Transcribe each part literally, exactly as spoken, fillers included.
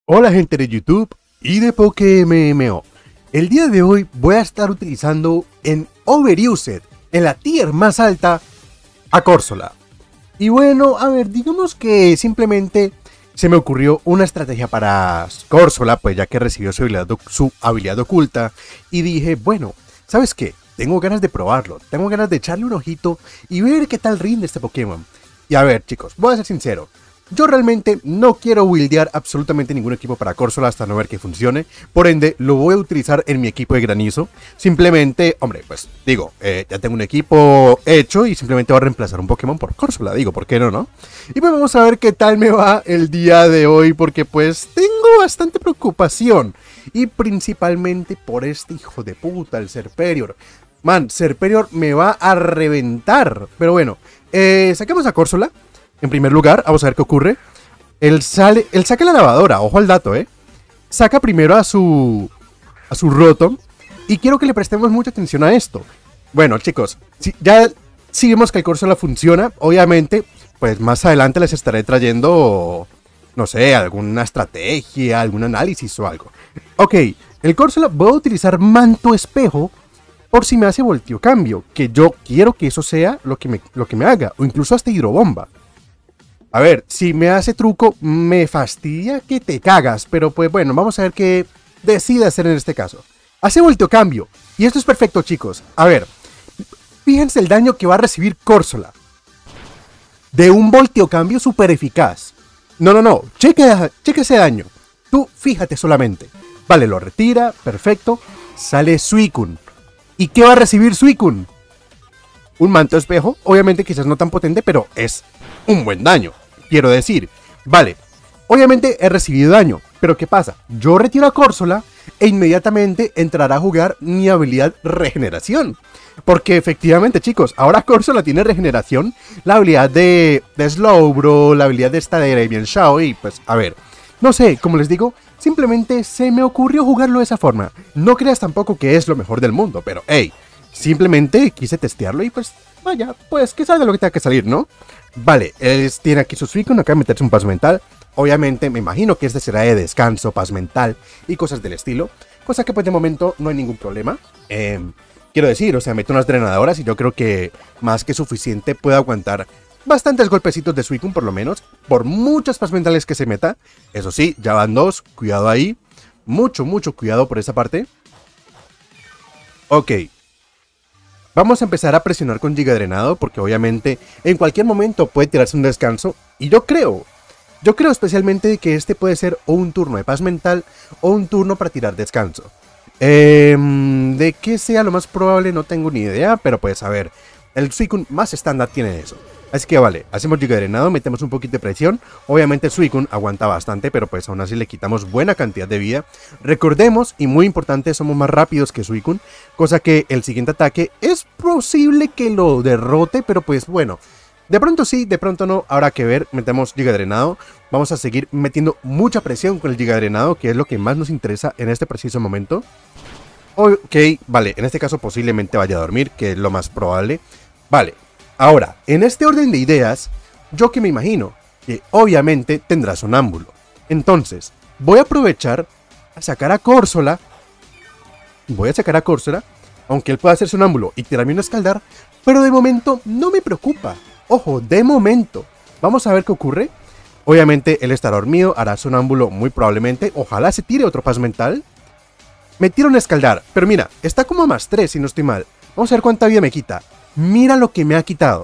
Hola gente de YouTube y de PokéMMO. El día de hoy voy a estar utilizando en Overused, en la tier más alta, a Corsola. Y bueno, a ver, digamos que simplemente se me ocurrió una estrategia para Corsola, pues ya que recibió su habilidad, su habilidad oculta. Y dije, bueno, ¿sabes qué? Tengo ganas de probarlo, tengo ganas de echarle un ojito y ver qué tal rinde este Pokémon. Y a ver chicos, voy a ser sincero. Yo realmente no quiero buildear absolutamente ningún equipo para Corsola hasta no ver que funcione. Por ende, lo voy a utilizar en mi equipo de granizo. Simplemente, hombre, pues digo, eh, ya tengo un equipo hecho y simplemente voy a reemplazar un Pokémon por Corsola. Digo, ¿por qué no, no? Y pues vamos a ver qué tal me va el día de hoy, porque pues tengo bastante preocupación. Y principalmente por este hijo de puta, el Serperior. Man, Serperior me va a reventar. Pero bueno, eh, saquemos a Corsola. En primer lugar, vamos a ver qué ocurre. Él sale, él saca la lavadora, ojo al dato, eh. Saca primero a su a su Rotom. Y quiero que le prestemos mucha atención a esto. Bueno, chicos, si, ya si vemos que el Corsola funciona, obviamente, pues más adelante les estaré trayendo, no sé, alguna estrategia, algún análisis o algo. Ok, el Corsola voy a utilizar Manto Espejo por si me hace Volteo Cambio, que yo quiero que eso sea lo que me, lo que me haga, o incluso hasta Hidrobomba. A ver, si me hace truco, me fastidia que te cagas, pero pues bueno, vamos a ver qué decide hacer en este caso. Hace Volteo Cambio, y esto es perfecto, chicos. A ver, fíjense el daño que va a recibir Corsola de un Volteo Cambio súper eficaz. No, no, no, cheque, cheque ese daño. Tú fíjate solamente. Vale, lo retira, perfecto. Sale Suicune. ¿Y qué va a recibir Suicune? Un Manto Espejo, obviamente quizás no tan potente, pero es un buen daño. Quiero decir, vale, obviamente he recibido daño, pero ¿qué pasa? Yo retiro a Corsola e inmediatamente entrará a jugar mi habilidad Regeneración. Porque efectivamente, chicos, ahora Corsola tiene Regeneración, la habilidad de, de Slowbro, la habilidad de esta de Arabian Shao y pues, a ver, no sé, como les digo, simplemente se me ocurrió jugarlo de esa forma. No creas tampoco que es lo mejor del mundo, pero hey, simplemente quise testearlo y pues, vaya, pues que salga lo que tenga que salir, ¿no? Vale, él tiene aquí su Suicune, acaba de meterse un paz mental. Obviamente me imagino que este será de descanso, paz mental y cosas del estilo. Cosa que pues de momento no hay ningún problema. Eh, quiero decir, o sea, mete unas drenadoras y yo creo que más que suficiente puede aguantar bastantes golpecitos de Suicune por lo menos. Por muchas paz mentales que se meta. Eso sí, ya van dos, cuidado ahí. Mucho, mucho cuidado por esa parte. Ok. Vamos a empezar a presionar con Giga Drenado porque obviamente en cualquier momento puede tirarse un descanso. Y yo creo, yo creo especialmente que este puede ser o un turno de paz mental o un turno para tirar descanso. Eh, de qué sea lo más probable no tengo ni idea, pero pues a ver, el Suicune más estándar tiene eso. Así que vale, hacemos Giga Drenado, metemos un poquito de presión. Obviamente Suicune aguanta bastante, pero pues aún así le quitamos buena cantidad de vida. Recordemos, y muy importante, somos más rápidos que Suicune, cosa que el siguiente ataque es posible que lo derrote, pero pues bueno, de pronto sí, de pronto no, habrá que ver. Metemos Giga Drenado, vamos a seguir metiendo mucha presión con el Giga Drenado, que es lo que más nos interesa en este preciso momento. Ok, vale, en este caso posiblemente vaya a dormir, que es lo más probable. Vale. Ahora, en este orden de ideas, yo que me imagino que obviamente tendrá sonámbulo. Entonces, voy a aprovechar a sacar a Corsola. Voy a sacar a Corsola, aunque él pueda hacer sonámbulo y tirarme un escaldar, pero de momento no me preocupa. Ojo, de momento. Vamos a ver qué ocurre. Obviamente él estará dormido, hará sonámbulo muy probablemente. Ojalá se tire otro paz mental. Me tira un escaldar, pero mira, está como a más tres si no estoy mal. Vamos a ver cuánta vida me quita. Mira lo que me ha quitado.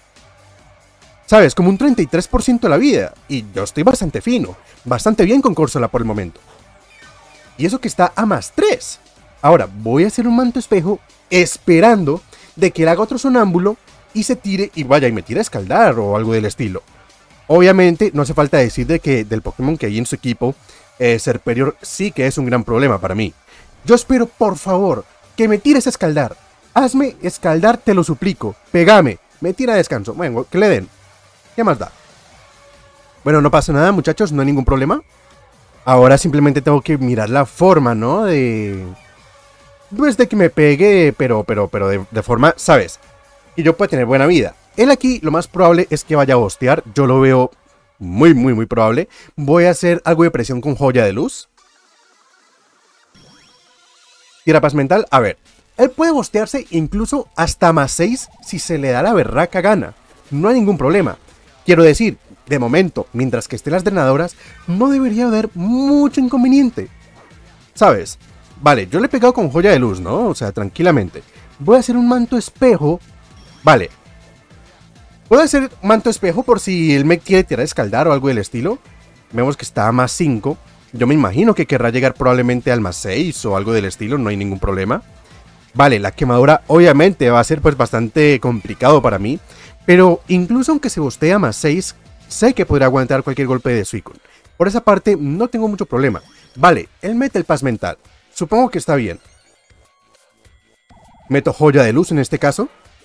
¿Sabes? Como un treinta y tres por ciento de la vida. Y yo estoy bastante fino. Bastante bien con Corsola por el momento. Y eso que está a más tres. Ahora, voy a hacer un Manto Espejo esperando de que él haga otro sonámbulo y se tire y vaya y me tire a escaldar o algo del estilo. Obviamente, no hace falta decir de que del Pokémon que hay en su equipo, eh, Serperior sí que es un gran problema para mí. Yo espero, por favor, que me tires a escaldar. Hazme escaldar, te lo suplico. Pégame. Me tira a descanso. Bueno, que le den. ¿Qué más da? Bueno, no pasa nada, muchachos. No hay ningún problema. Ahora simplemente tengo que mirar la forma, ¿no? De... Pues de que me pegue, pero, pero, pero de, de forma, ¿sabes? Y yo pueda tener buena vida. Él aquí, lo más probable es que vaya a hostear. Yo lo veo muy, muy, muy probable. Voy a hacer algo de presión con Joya de Luz. Tira paz mental. A ver, él puede bostearse incluso hasta más seis si se le da la berraca gana. No hay ningún problema. Quiero decir, de momento, mientras que estén las drenadoras, no debería haber mucho inconveniente. ¿Sabes? Vale, yo le he pegado con Joya de Luz, ¿no? O sea, tranquilamente. Voy a hacer un manto espejo. Vale. Puedo hacer manto espejo por si el mech quiere tirar escaldar o algo del estilo. Vemos que está a más cinco. Yo me imagino que querrá llegar probablemente al más seis o algo del estilo, no hay ningún problema. Vale, la quemadura obviamente va a ser pues bastante complicado para mí. Pero incluso aunque se bostea más seis, sé que podrá aguantar cualquier golpe de Suicune. Por esa parte no tengo mucho problema. Vale, él mete el paz mental. Supongo que está bien. Meto Joya de Luz en este caso.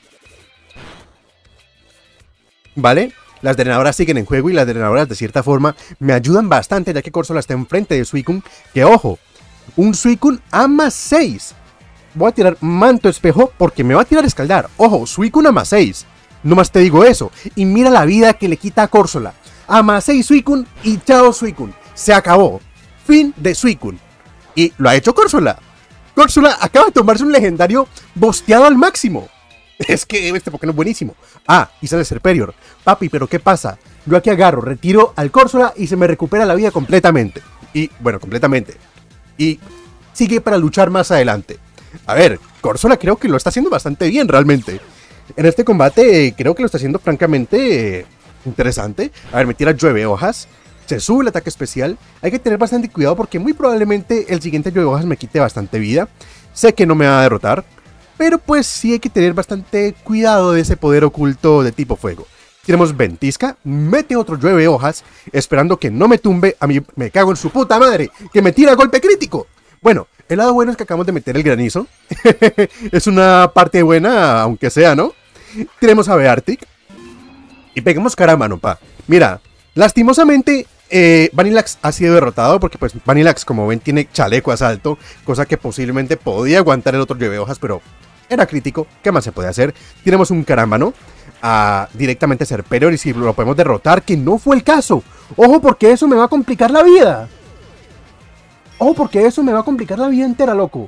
Vale, las drenadoras siguen en juego y las drenadoras de cierta forma me ayudan bastante ya que Corsola está enfrente de Suicune. Que ojo, un Suicune a más seis. Voy a tirar manto espejo porque me va a tirar escaldar. Ojo, Suicune a más seis. No más te digo eso. Y mira la vida que le quita a Corsola. A más seis Suicune y chao Suicune. Se acabó. Fin de Suicune. Y lo ha hecho Corsola. Corsola acaba de tomarse un legendario bosteado al máximo. Es que este Pokémon es buenísimo. Ah, y sale Serperior. Papi, pero ¿qué pasa? Yo aquí agarro, retiro al Corsola y se me recupera la vida completamente. Y, bueno, completamente. Y sigue para luchar más adelante. A ver, Corsola creo que lo está haciendo bastante bien realmente. En este combate eh, creo que lo está haciendo francamente eh, interesante. A ver, me tira llueve hojas. Se sube el ataque especial. Hay que tener bastante cuidado porque muy probablemente el siguiente llueve hojas me quite bastante vida. Sé que no me va a derrotar. Pero pues sí hay que tener bastante cuidado de ese poder oculto de tipo fuego. Tenemos Ventisca, mete otro llueve hojas, esperando que no me tumbe. A mí me cago en su puta madre, que me tira golpe crítico. Bueno, el lado bueno es que acabamos de meter el granizo. Es una parte buena, aunque sea, ¿no? Tenemos a Beartic. Y pegamos cara a mano, pa. Mira, lastimosamente eh, Vanilluxe ha sido derrotado porque pues Vanilluxe, como ven, tiene chaleco asalto, cosa que posiblemente podía aguantar el otro llueve hojas, pero era crítico. ¿Qué más se puede hacer? Tenemos un carámbano a directamente Serperior y si lo podemos derrotar, que no fue el caso. Ojo, porque eso me va a complicar la vida. Ojo, porque eso me va a complicar la vida entera, loco.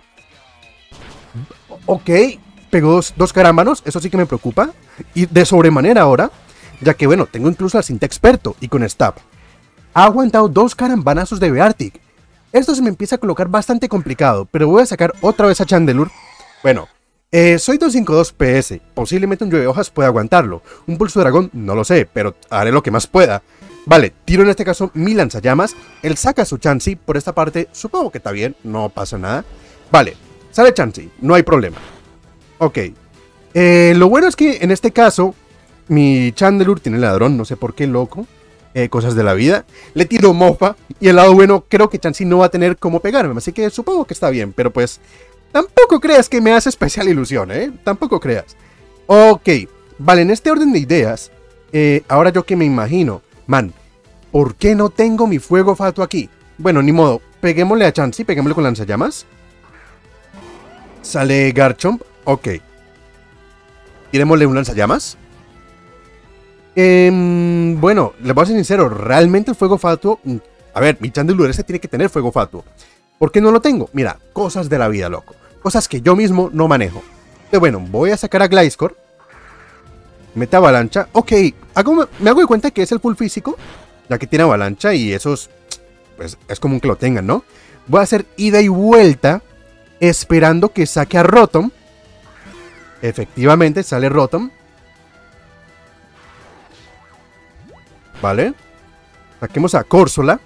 Ok, pegó dos, dos carámbanos, eso sí que me preocupa. Y de sobremanera ahora, ya que bueno, tengo incluso al cinta experto y con Stab. Ha aguantado dos carambanazos de Beartic. Esto se me empieza a colocar bastante complicado, pero voy a sacar otra vez a Chandelure. Bueno, eh, soy doscientos cincuenta y dos P S, posiblemente un llueve hojas pueda aguantarlo. Un pulso dragón, no lo sé, pero haré lo que más pueda. Vale, tiro en este caso mi lanzallamas. Él saca su Chansey, por esta parte supongo que está bien, no pasa nada. Vale, sale Chansey, no hay problema. Ok, eh, lo bueno es que en este caso mi Chandelure tiene ladrón, no sé por qué, loco. Eh, cosas de la vida. Le tiro mofa y el lado bueno, creo que Chansey no va a tener cómo pegarme, así que supongo que está bien, pero pues tampoco creas que me hace especial ilusión, ¿eh? Tampoco creas. Ok, vale, en este orden de ideas, eh, ahora yo que me imagino, man, ¿por qué no tengo mi fuego fatuo aquí? Bueno, ni modo, peguémosle a Chansey, peguémosle con lanzallamas. Sale Garchomp, ok. Tirémosle un lanzallamas. Eh, bueno, les voy a ser sincero, realmente el fuego fatuo... A ver, mi Chandelure este tiene que tener fuego fatuo. ¿Por qué no lo tengo? Mira, cosas de la vida, loco. Cosas que yo mismo no manejo. Pero bueno, voy a sacar a Gliscor. Mete avalancha. Ok, hago, me hago de cuenta que es el full físico, ya que tiene avalancha y esos... Pues es común que lo tengan, ¿no? Voy a hacer ida y vuelta, esperando que saque a Rotom. Efectivamente, sale Rotom. Vale. Saquemos a Corsola.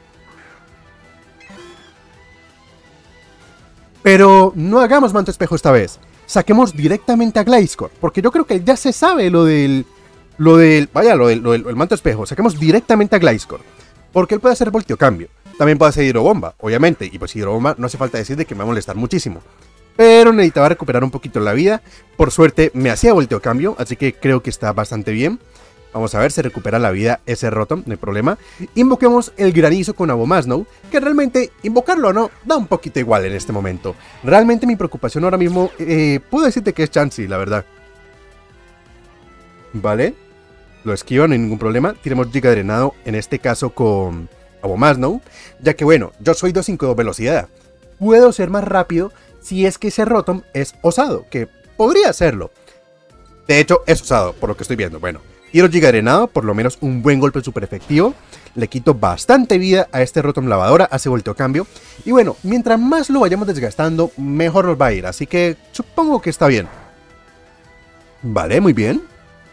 Pero no hagamos manto espejo esta vez. Saquemos directamente a Gliscor, porque yo creo que ya se sabe lo del... Lo del... Vaya, lo del, lo del el manto espejo. Saquemos directamente a Gliscor, porque él puede hacer volteo cambio. También puede hacer hidrobomba, obviamente. Y pues hidrobomba no hace falta decir de que me va a molestar muchísimo. Pero necesitaba recuperar un poquito la vida. Por suerte me hacía volteo cambio, así que creo que está bastante bien. Vamos a ver, se recupera la vida ese Rotom, no hay problema. Invoquemos el granizo con Abomasnow, que realmente, invocarlo o no, da un poquito igual en este momento. Realmente mi preocupación ahora mismo, eh, puedo decirte que es Chansey, la verdad. Vale. Lo esquiva, no hay ningún problema. Tiremos Giga Drenado, en este caso con Abomasnow, ya que bueno, yo soy dos cinco dos velocidad. Puedo ser más rápido si es que ese Rotom es osado, que podría serlo. De hecho, es osado, por lo que estoy viendo. Bueno, tiro Giga Drenado, por lo menos un buen golpe súper efectivo. Le quito bastante vida a este Rotom Lavadora, hace volteo cambio. Y bueno, mientras más lo vayamos desgastando, mejor nos va a ir. Así que supongo que está bien. Vale, muy bien.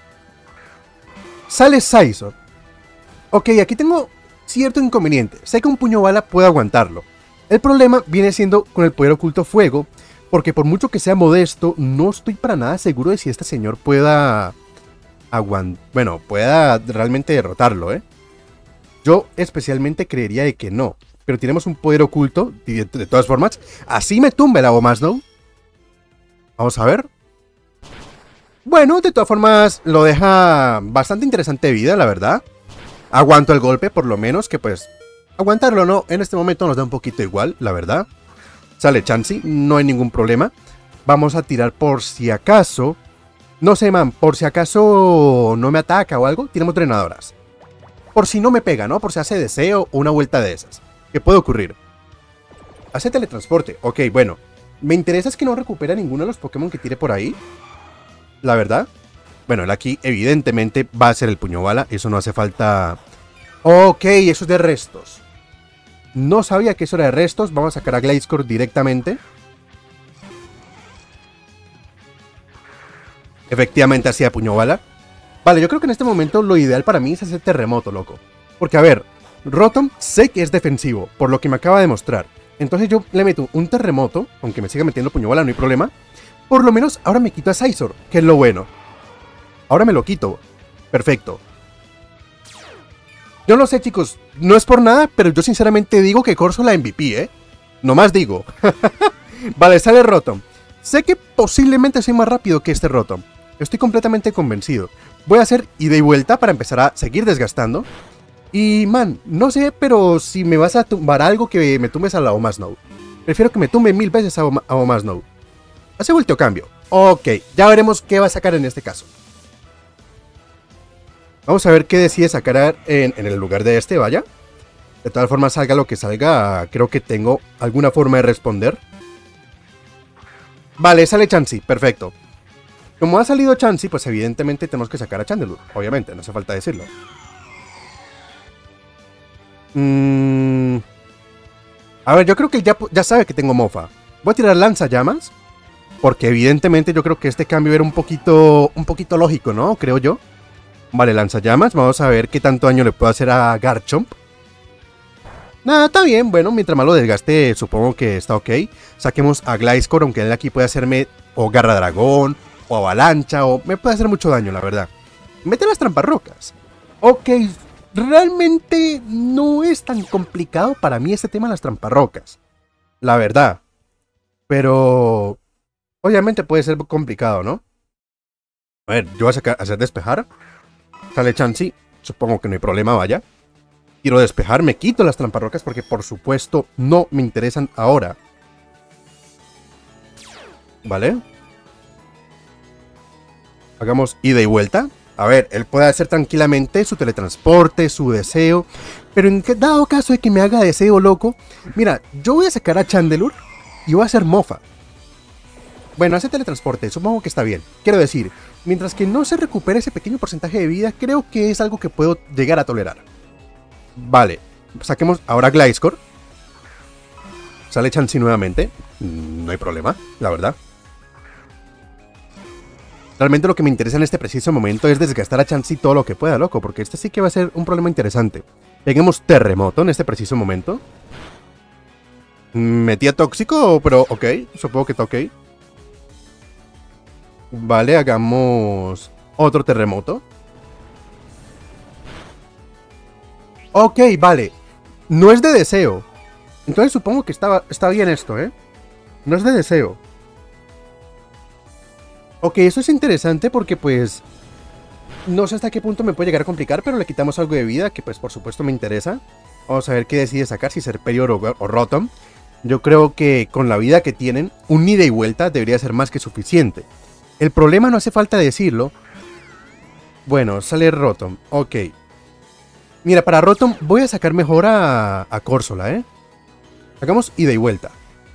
Sale Scizor. Ok, aquí tengo cierto inconveniente. Sé que un puño bala puede aguantarlo. El problema viene siendo con el poder oculto fuego, porque por mucho que sea modesto, no estoy para nada seguro de si este señor pueda aguantar, bueno, pueda realmente derrotarlo, ¿eh? Yo especialmente creería de que no, pero tenemos un poder oculto, de, de todas formas. Así me tumba el Abomasnow. Vamos a ver. Bueno, de todas formas lo deja bastante interesante de vida, la verdad. Aguanto el golpe, por lo menos, que pues aguantarlo o no, en este momento nos da un poquito igual, la verdad. Sale Chansey, no hay ningún problema. Vamos a tirar por si acaso. No sé, man, por si acaso no me ataca o algo, tiramos drenadoras. Por si no me pega, ¿no? Por si hace deseo o una vuelta de esas. ¿Qué puede ocurrir? Hace teletransporte. Ok, bueno. Me interesa es que no recupera ninguno de los Pokémon que tire por ahí. La verdad. Bueno, él aquí evidentemente va a ser el puño bala. Eso no hace falta. Ok, eso es de restos. No sabía que eso era de restos. Vamos a sacar a Gliscor directamente. Efectivamente hacía puño bala. Vale, yo creo que en este momento lo ideal para mí es hacer terremoto, loco. Porque a ver, Rotom sé que es defensivo, por lo que me acaba de mostrar. Entonces yo le meto un terremoto, aunque me siga metiendo puño bala, no hay problema. Por lo menos ahora me quito a Scizor, que es lo bueno. Ahora me lo quito. Perfecto. Yo no sé, chicos, no es por nada, pero yo sinceramente digo que Corso la M V P, ¿eh? Nomás digo. Vale, sale Rotom. Sé que posiblemente soy más rápido que este Rotom. Estoy completamente convencido. Voy a hacer ida y vuelta para empezar a seguir desgastando. Y, man, no sé, pero si me vas a tumbar algo, que me tumbes a la Abomasnow. Prefiero que me tumbe mil veces a Abomasnow. Hace volteo cambio. Ok, ya veremos qué va a sacar en este caso. Vamos a ver qué decide sacar en, en el lugar de este, vaya. De todas formas, salga lo que salga, creo que tengo alguna forma de responder. Vale, sale Chansey, perfecto. Como ha salido Chansey, pues evidentemente tenemos que sacar a Chandelure. Obviamente, no hace falta decirlo. Mm... A ver, yo creo que ya, ya sabe que tengo mofa. Voy a tirar lanzallamas. Porque evidentemente yo creo que este cambio era un poquito, un poquito lógico, ¿no? Creo yo. Vale, lanzallamas. Vamos a ver qué tanto daño le puedo hacer a Garchomp. Nada, está bien. Bueno, mientras más lo desgaste, supongo que está ok. Saquemos a Gliscor, aunque él aquí puede hacerme o Garra Dragón, o Avalancha, o me puede hacer mucho daño, la verdad. Mete las tramparrocas. Ok, realmente no es tan complicado para mí este tema de las tramparrocas. La verdad. Pero obviamente puede ser complicado, ¿no? A ver, yo voy a sacar, hacer despejar. Sale Chansey. Supongo que no hay problema, vaya. Quiero despejar, me quito las tramparrocas porque por supuesto no me interesan ahora. Vale. Hagamos ida y vuelta. A ver, él puede hacer tranquilamente su teletransporte, su deseo. Pero en dado caso de que me haga deseo, loco. Mira, yo voy a sacar a Chandelure y voy a hacer mofa. Bueno, hace teletransporte, supongo que está bien. Quiero decir, mientras que no se recupere ese pequeño porcentaje de vida, creo que es algo que puedo llegar a tolerar. Vale, saquemos ahora Gliscor. Sale Chansey nuevamente. No hay problema, la verdad. Realmente lo que me interesa en este preciso momento es desgastar a Chansey todo lo que pueda, loco, porque este sí que va a ser un problema interesante. Peguemos terremoto en este preciso momento. Metía tóxico, pero ok, supongo que está ok. Vale, hagamos otro terremoto. Ok, vale. No es de deseo. Entonces supongo que está, está bien esto, ¿eh? No es de deseo. Ok, eso es interesante porque pues no sé hasta qué punto me puede llegar a complicar, pero le quitamos algo de vida que pues por supuesto me interesa. Vamos a ver qué decide sacar, si Serperior o, o Rotom. Yo creo que con la vida que tienen, un ida y vuelta debería ser más que suficiente. El problema, no hace falta decirlo, Bueno, sale Rotom. Ok. Mira, para Rotom voy a sacar mejor a, a Corsola, ¿eh? Hagamos ida y vuelta.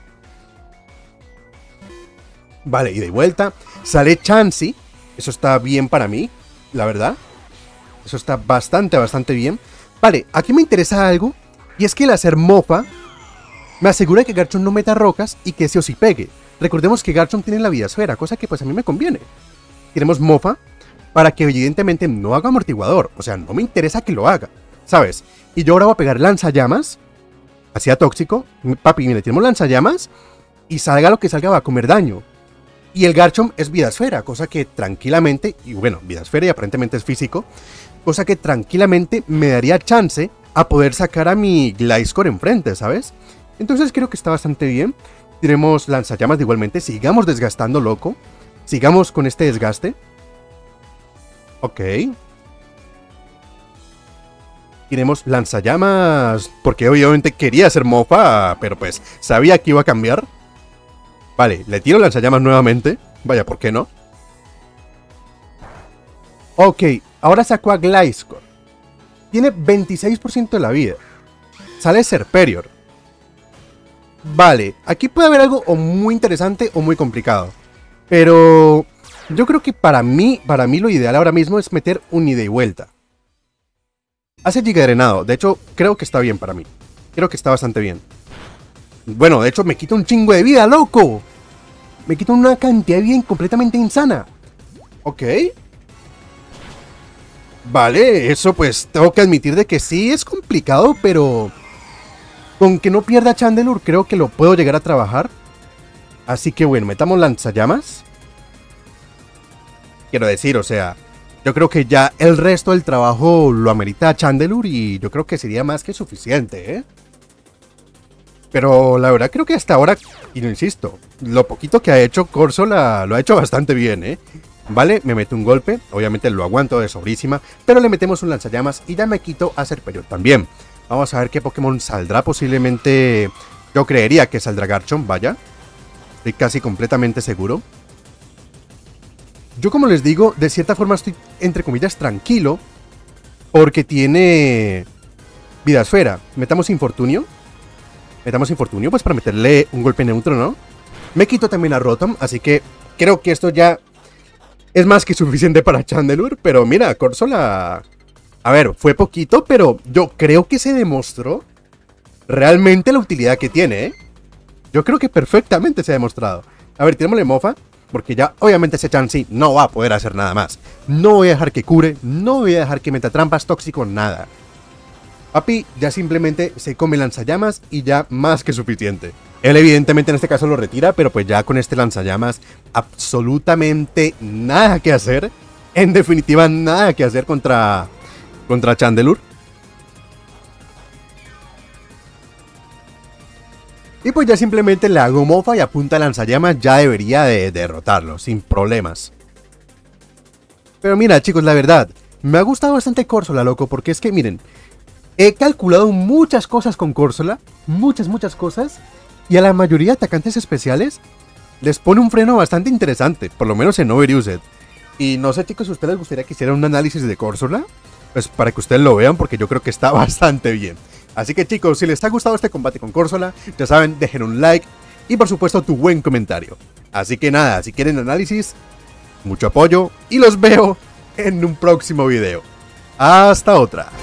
Vale, ida y vuelta. Sale Chansey. Eso está bien para mí, la verdad. Eso está bastante, bastante bien. Vale, aquí me interesa algo. Y es que el hacer mofa me asegura que Garchomp no meta rocas y que ese o sí pegue. Recordemos que Garchomp tiene la vida esfera, cosa que pues a mí me conviene. Tenemos mofa para que evidentemente no haga amortiguador. O sea, no me interesa que lo haga, ¿sabes? Y yo ahora voy a pegar lanzallamas. Hacía tóxico. Papi, mire, tenemos lanzallamas. Y salga lo que salga va a comer daño. Y el Garchomp es vida esfera, cosa que tranquilamente, y bueno, vida esfera y aparentemente es físico, cosa que tranquilamente me daría chance a poder sacar a mi Gliscor enfrente, ¿sabes? Entonces creo que está bastante bien. Tenemos lanzallamas de igualmente, sigamos desgastando, loco. Sigamos con este desgaste. Ok. Tenemos lanzallamas, porque obviamente quería hacer mofa, pero pues sabía que iba a cambiar. Vale, le tiro lanzallamas nuevamente. Vaya, ¿por qué no? Ok, ahora saco a Gliscor. Tiene veintiséis por ciento de la vida. Sale Serperior. Vale, aquí puede haber algo o muy interesante o muy complicado. Pero yo creo que para mí, para mí lo ideal ahora mismo es meter un ida y vuelta. Hace Giga Drenado, de hecho creo que está bien para mí. Creo que está bastante bien. Bueno, de hecho me quita un chingo de vida, loco. Me quita una cantidad de vida completamente insana. Ok. Vale, eso pues tengo que admitir de que sí es complicado, pero con que no pierda Chandelure creo que lo puedo llegar a trabajar. Así que bueno, metamos lanzallamas. Quiero decir, o sea, yo creo que ya el resto del trabajo lo amerita Chandelure y yo creo que sería más que suficiente, ¿eh? Pero la verdad creo que hasta ahora, y lo insisto, lo poquito que ha hecho Corsola lo ha hecho bastante bien, ¿eh? Vale, me mete un golpe, obviamente lo aguanto de sobrísima, pero le metemos un lanzallamas y ya me quito a Serperior también. Vamos a ver qué Pokémon saldrá, posiblemente yo creería que saldrá Garchomp, vaya. Estoy casi completamente seguro. Yo como les digo, de cierta forma estoy entre comillas tranquilo, porque tiene vida esfera. Metamos Infortunio. Metamos Infortunio, pues para meterle un golpe neutro, ¿no? Me quito también a Rotom, así que creo que esto ya es más que suficiente para Chandelure. Pero mira, Corsola, a ver, fue poquito, pero yo creo que se demostró realmente la utilidad que tiene, ¿eh? Yo creo que perfectamente se ha demostrado. A ver, tirémosle mofa, porque ya obviamente ese Chansey no va a poder hacer nada más. No voy a dejar que cure, no voy a dejar que meta trampas, tóxico, nada. Papi ya simplemente se come lanzallamas y ya más que suficiente. Él evidentemente en este caso lo retira, pero pues ya con este lanzallamas absolutamente nada que hacer. En definitiva nada que hacer contra, contra Chandelure. Y pues ya simplemente le hago mofa y a punta de lanzallamas ya debería de derrotarlo, sin problemas. Pero mira chicos, la verdad, me ha gustado bastante Corsola, loco, porque es que miren, he calculado muchas cosas con Corsola, muchas, muchas cosas, y a la mayoría de atacantes especiales les pone un freno bastante interesante, por lo menos en Overused. Y no sé chicos, si a ustedes les gustaría que hiciera un análisis de Corsola, pues para que ustedes lo vean, porque yo creo que está bastante bien. Así que chicos, si les ha gustado este combate con Corsola, ya saben, dejen un like y por supuesto tu buen comentario. Así que nada, si quieren análisis, mucho apoyo y los veo en un próximo video. Hasta otra.